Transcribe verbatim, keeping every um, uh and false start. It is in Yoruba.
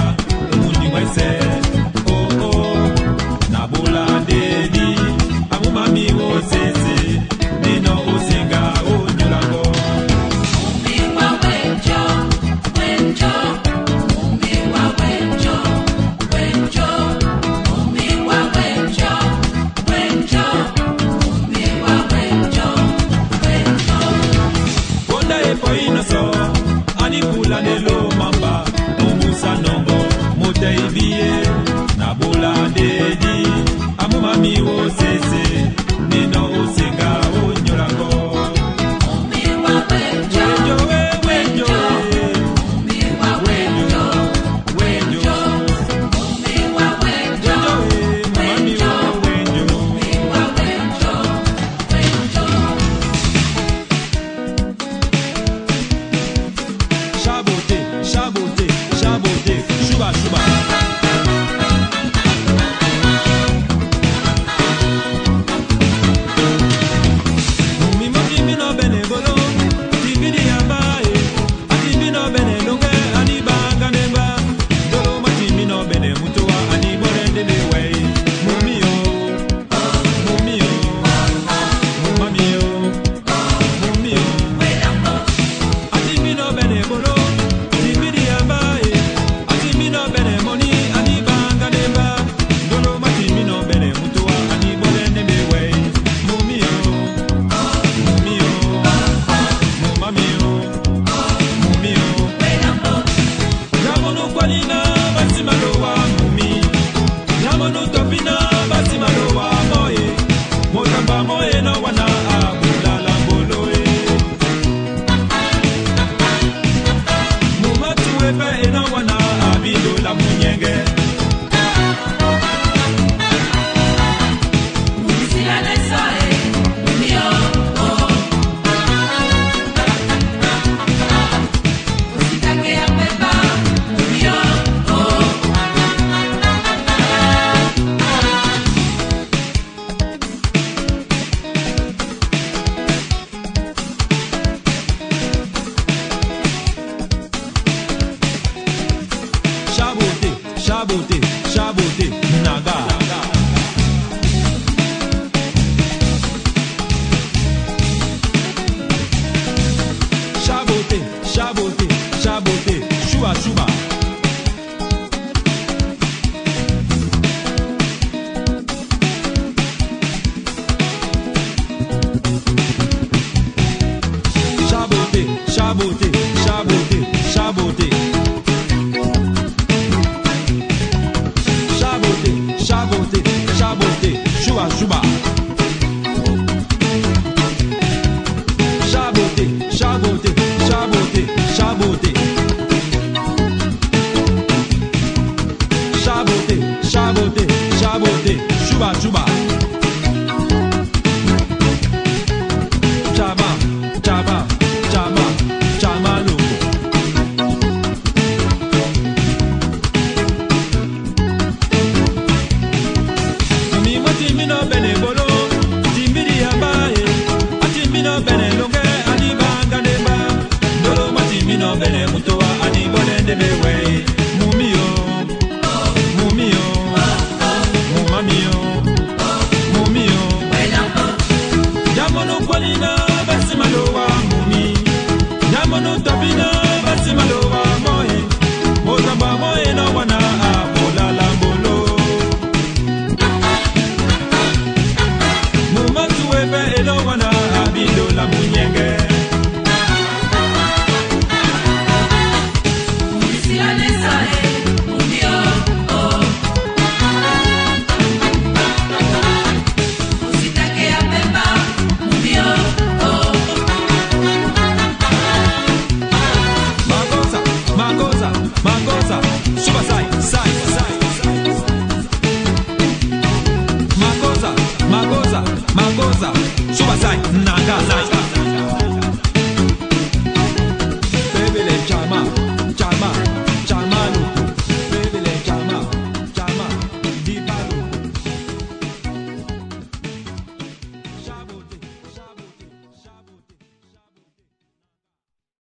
umundi wese oh oh nabula dedi amumami wosese nino usinga unyulango Umbiwa wenjo wenjo Umbiwa wenjo wenjo Umbiwa wenjo wenjo Umbiwa wenjo wenjo Bonda epo inoso anikula nelo mamba umusa nongo moteibie nabula dedi amumami wosese nino usinga unyulango Umbiwa wenjo wenjo we wenjo Umbiwa wenjo wenjo Umbiwa wenjo mami wo wenjo Umbiwa wenjo wenjo Shabote, shabote, shabote, shuba shuba. Mimo kimi no bene golo, tibidi ambaye, atibi no bene longe, ani banga nemba. Dolo matimi no bene mutoa, ani borende de way. Mumio, mumio, mumamio, mumio. Atibi no bene golo, tibidi ambaye, atibi no bene moni, ani banga nemba. Dolo matimi no bene mutoa, ani borende de way. Mumio, mumio, mumamio, mumio. Yamono kwalina basimalowa mumi, yamono topina basimalowa moye, motamba moye no wana abulala mboloe. Mumatu efe ena wana abidola munyenge. Usilale soe Umio oh Usitake ya pepa Umio oh Shabote, shabote, shabote, naga. Shabote, shabote, shabote, shuba shuba. Shabote, shabote, shabote, shabote. Shabote, shabote, shabote, shuba shuba. Shabote, shabote, shabote, shabote. Shabote, shabote, shabote, shuba shuba. Chama, chama, chama, chama lungo. Mimo timi no bene bolo, timbiri ambaye, atimi no bene longe, ani banga nemba. Dolo matimi no bene mutoa, ani bolende bewe. Mumio, mumio, mumamio, mumio. Yamono kwalina basimalowa mumi, yamono tabina basimalowa moye, mozamba moye no wana abolala mbolo. Mumatu efe eno wana abidola munyenge. Usilale soe Umio oh Usitake ya pepa Umio oh Magoza, magoza, magoza, shuba sai, sai, sai, sai. Magoza, magoza, magoza, shuba sai, naga, naga.